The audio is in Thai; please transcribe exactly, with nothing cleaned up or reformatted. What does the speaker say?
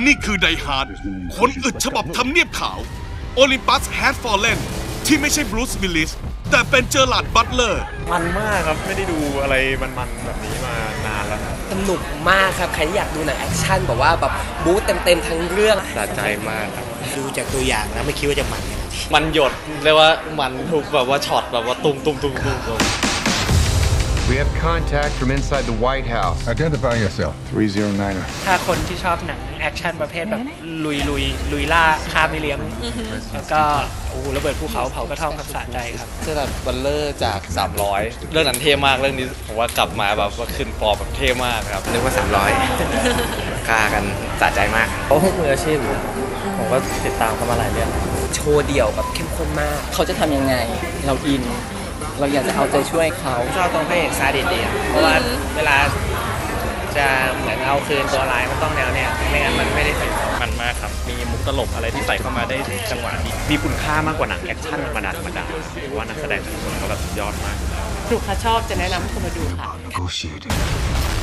นี่คือไดฮาร์ดคนอึดฉบับทำเนียบขาวโอลิมปัสแฮดฟอร์เรนที่ไม่ใช่บรูซวิลลิสแต่เป็นเจอร์ลาร์ดบัตเลอร์มันมากครับไม่ได้ดูอะไรมันๆแบบนี้มานานแล้วสนุกมากครับใครที่อยากดูหนังแอคชั่นแบบว่าแบบบู๊เต็มๆทั้งเรื่องสะใจมากครับดูจากตัวอย่างแล้วไม่คิดว่าจะมันมันหยดเรียกว่ามันทุกแบบว่าช็อตแบบว่าตุ้มตุ้มตุ้มตุ้ม We have contact from inside the White House. Identify yourself. three oh niner. ถ้าคนที่ชอบหนังแอคชั่นประเภทแบบลุยลุยลุยล่าฆ่าไม่เลี้ยงแล้วก็โอ้โหระเบิดภูเขาเผากระท่อมครับสะใจครับเจอร์ลาร์ดบัตเลอร์จากสามร้อยเรื่องนั้นเท่มากเรื่องนี้ผมว่ากลับมาแบบว่าขึ้นฟอร์มแบบเท่มากครับนึกว่าสามร้อยฆ่ากันสะใจมากเขาให้มืออาชีพผมก็ติดตามเขามาหลายเรื่องโชว์เดี่ยวแบบเข้มข้นมากเขาจะทำยังไงเราอินเราอยากจะเอาใจช่วยเขาชอบตรงพระเอกซาดิสดีเพราะว่าเวลาจะเหมือนเอาคืนตัวร้ายมันต้องแนวเนี่ยไม่งั้นมันไม่ได้มันมากครับมีมุกตลกอะไรที่ใส่เข้ามาได้จังหวะดีมีคุณค่ามากกว่าหนังแอคชั่นธรรมดาธรรมดาเพราะว่านักแสดงทุกคนเขาแบบสุดยอดมากถูกค่ะชอบจะแนะนำให้คุณมาดูค่ะ